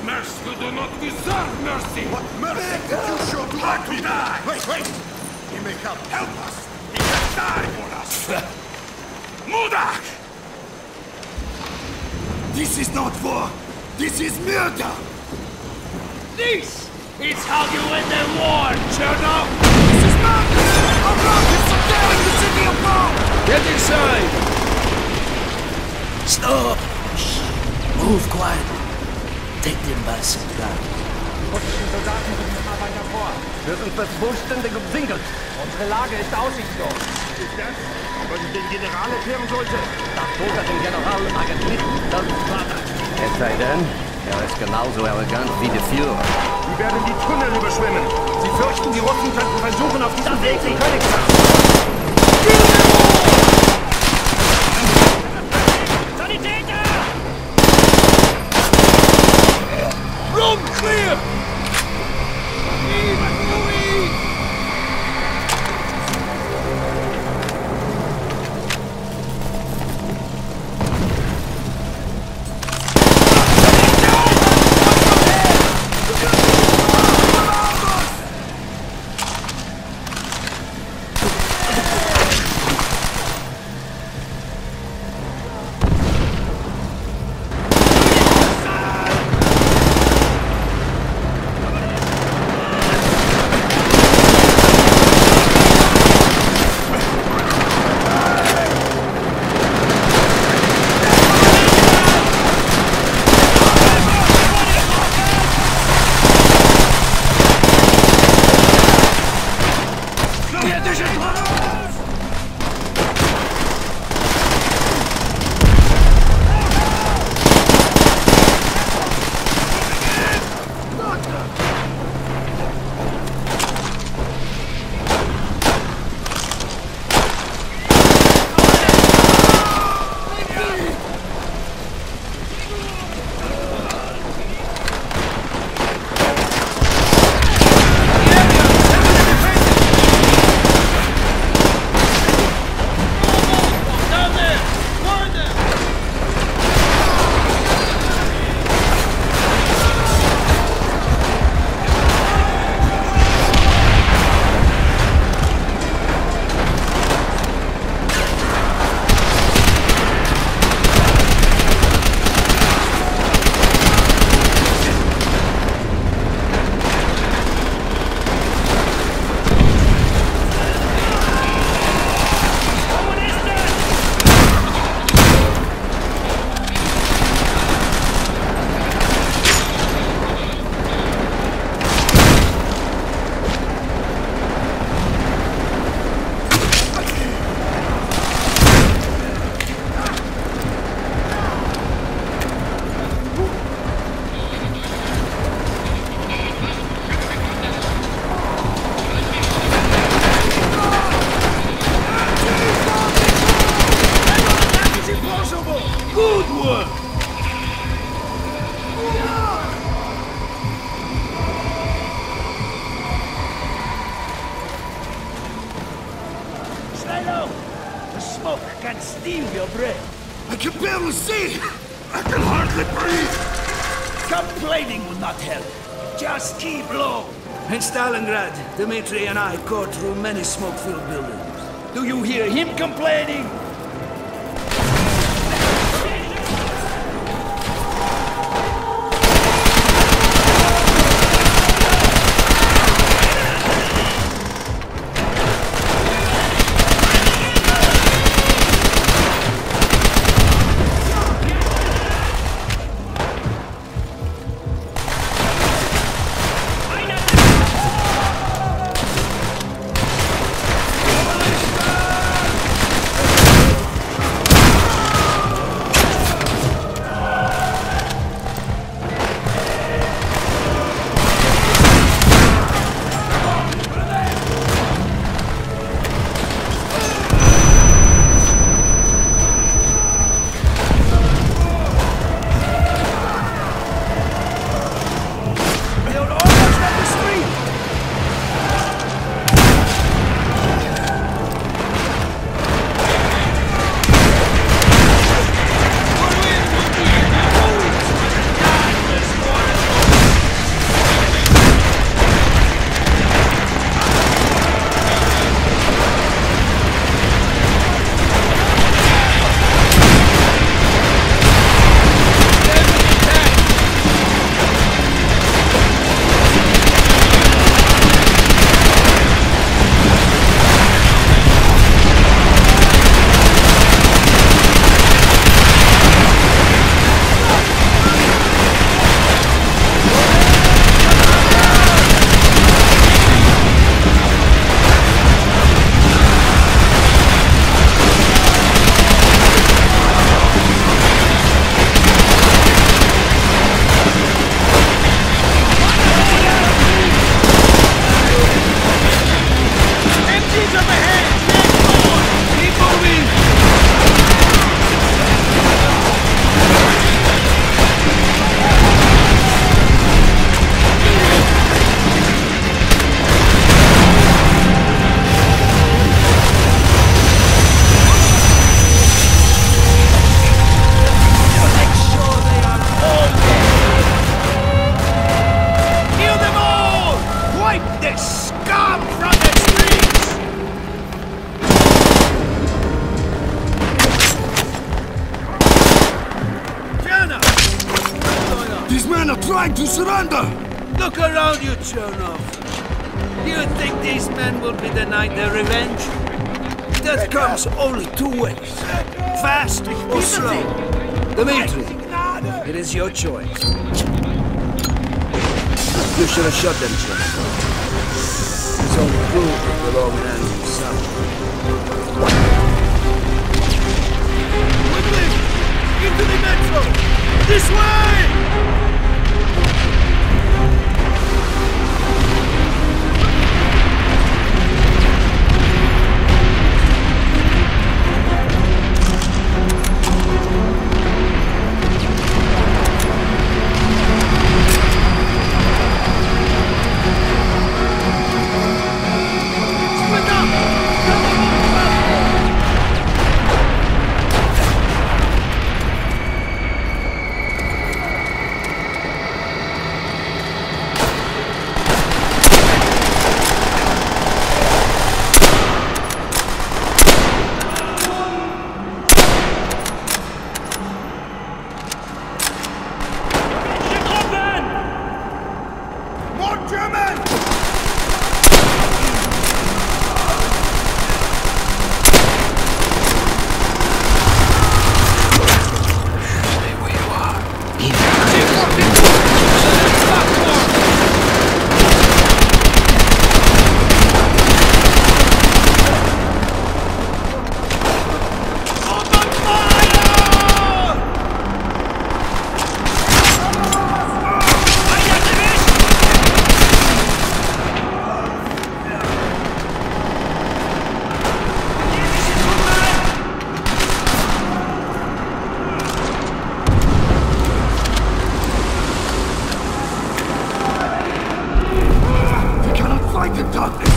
mercy. You do not deserve mercy. What mercy did you show to our people? Die. Wait! He may help. Help us. He can die for us. Mudak! This is not war. This is murder. This is how you win the war, Chernow! This is madness. Our rock is subduing the city of Rome. Get inside! Stop! Shh. Move quietly. Take them by surprise. Russischen Soldaten rücken immer weiter vor. Wir sind vollständig umsingelt. Unsere Lage ist aussichtslos. Ist das, was ich den General erklären sollte? Das sollte den General eigentlich das Vater. Es sei denn, er ist genauso arrogant wie der Führer. Sie werden die Tunnel überschwemmen. Sie fürchten, die Russen könnten versuchen, auf diesem Weg den König zu Sanitäter! Run clear! I can barely see! I can hardly breathe! Complaining will not help. Just keep low. In Stalingrad, Dmitri and I go through many smoke-filled buildings. Do you hear him complaining? trying to surrender! Look around you, Chernov. Do you think these men will be denied their revenge? Death comes only two ways. Fast or slow. Dmitri, it is your choice. You should have shot them, Chernov. His own crew will belong in hands himself. Quickly! Into the metro! This way! Fight the darkness!